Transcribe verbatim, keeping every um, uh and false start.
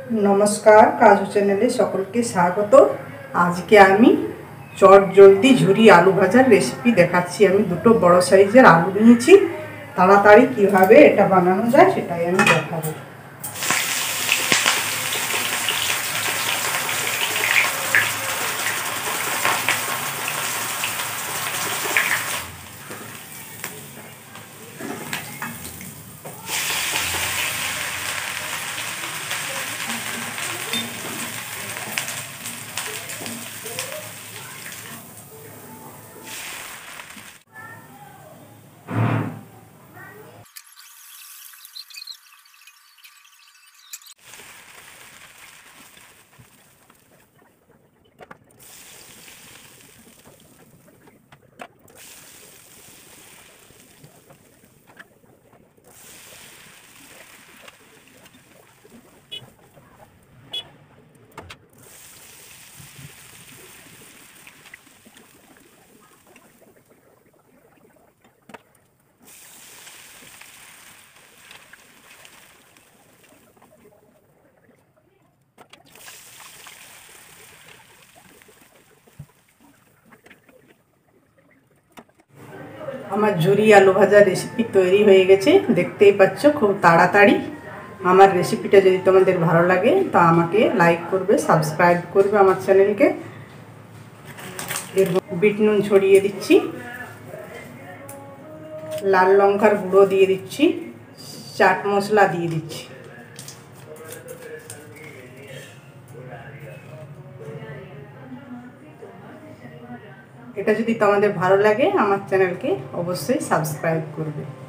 नमस्कार काजू चैनले सकलके स्वागत। आज के आमी चट जल्दी झुरी आलू भाजार रेसिपि देखाচ্ছি। आमी दुटो बड़ साइजेर आलू निয়েছি, ताड़ाताड़ी किभाबे এটা বানানো যায় সেটাই আমি দেখাবো। আমার ঝুরি আলু ভাজা রেসিপি তৈরি হয়ে গেছে, দেখতেই পাচ্ছ খুব তাড়াতাড়ি। আমার রেসিপিটা যদি তোমাদের ভালো লাগে তা আমাকে লাইক করবে, সাবস্ক্রাইব করবে আমার চ্যানেলকে। এর বিট নুন ছড়িয়ে দিচ্ছি, লাল লঙ্কার গুঁড়ো দিয়ে দিচ্ছি, চাট মশলা দিয়ে দিচ্ছি। এটা যদি তোমাদের ভালো লাগে আমার চ্যানেলকে অবশ্যই সাবস্ক্রাইব করবে।